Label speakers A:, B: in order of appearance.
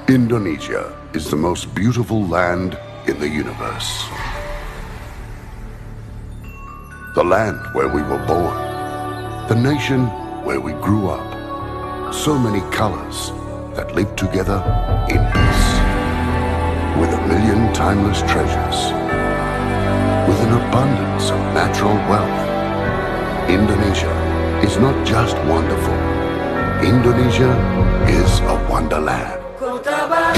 A: Indonesia is the most beautiful land in the universe. The land where we were born. The nation where we grew up. So many colors that live together in peace. With a million timeless treasures. With an abundance of natural wealth. Indonesia is not just wonderful. Indonesia is a wonderland.